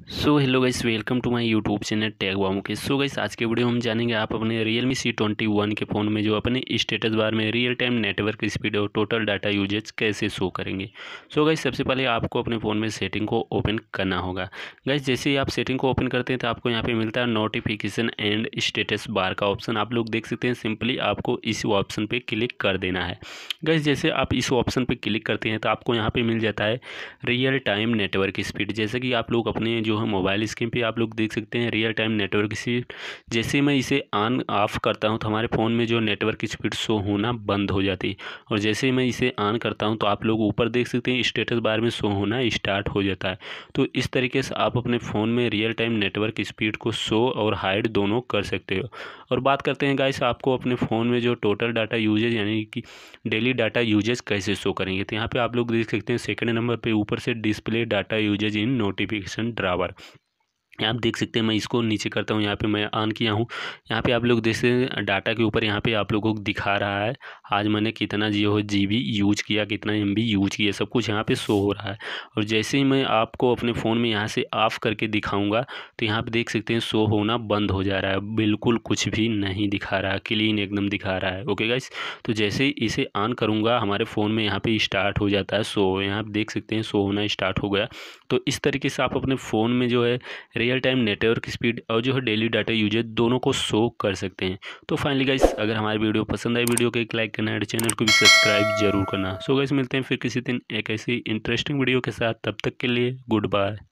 So hello guys, welcome to my YouTube channel tech बामू के। So guys, आज के वीडियो हम जानेंगे आप अपने Realme C21 के फ़ोन में जो अपने स्टेटस बार में रियल टाइम नेटवर्क स्पीड और टोटल डाटा यूजेज कैसे शो करेंगे। सो गाइस, सबसे पहले आपको अपने फ़ोन में सेटिंग को ओपन करना होगा। गाइस, जैसे ही आप सेटिंग को ओपन करते हैं तो आपको यहाँ पर मिलता है नोटिफिकेशन एंड स्टेटस बार का ऑप्शन। आप लोग देख सकते हैं, सिंपली आपको इस ऑप्शन पर क्लिक कर देना है। गाइस, जैसे आप इस ऑप्शन पर क्लिक करते हैं तो आपको यहाँ पर मिल जाता है रियल टाइम नेटवर्क स्पीड। जैसे कि आप लोग अपने जो है मोबाइल स्क्रीन पे आप लोग देख सकते हैं रियल टाइम नेटवर्क स्पीड। जैसे मैं इसे ऑन ऑफ करता हूं तो हमारे फ़ोन में जो नेटवर्क स्पीड शो होना बंद हो जाती है, और जैसे ही मैं इसे ऑन करता हूं तो आप लोग ऊपर देख सकते हैं स्टेटस बार में शो होना स्टार्ट हो जाता है। तो इस तरीके से आप अपने फ़ोन में रियल टाइम नेटवर्क स्पीड को शो और हाइड दोनों कर सकते हो। और बात करते हैं गाइस, आपको अपने फ़ोन में जो टोटल डाटा यूजेज यानी कि डेली डाटा यूजेज कैसे शो करेंगे। तो यहाँ पे आप लोग देख सकते हैं सेकंड नंबर पे ऊपर से display data usage in notification drawer. आप देख सकते हैं, मैं इसको नीचे करता हूँ, यहाँ पे मैं ऑन किया हूँ। यहाँ पे आप लोग देख सकते हैं डाटा के ऊपर यहाँ पे आप लोगों को दिखा रहा है आज मैंने कितना जीबी यूज किया, कितना एमबी यूज किया, सब कुछ यहाँ पे शो हो रहा है। और जैसे ही मैं आपको अपने फ़ोन में यहाँ से ऑफ करके दिखाऊंगा तो यहाँ पे देख सकते हैं शो होना बंद हो जा रहा है, बिल्कुल कुछ भी नहीं दिखा रहा है, क्लीन एकदम दिखा रहा है। ओके गाइस, तो जैसे ही इसे ऑन करूँगा हमारे फ़ोन में यहाँ पे स्टार्ट हो जाता है शो। यहाँ पे देख सकते हैं शो होना स्टार्ट हो गया। तो इस तरीके से आप अपने फ़ोन में जो है रियल टाइम नेटवर्क स्पीड और जो है डेली डाटा यूजेज दोनों को शो कर सकते हैं। तो फाइनली गाइस, अगर हमारी वीडियो पसंद आई, वीडियो को एक लाइक करना है, चैनल को भी सब्सक्राइब जरूर करना। सो गाइस, मिलते हैं फिर किसी दिन एक ऐसी इंटरेस्टिंग वीडियो के साथ। तब तक के लिए गुड बाय।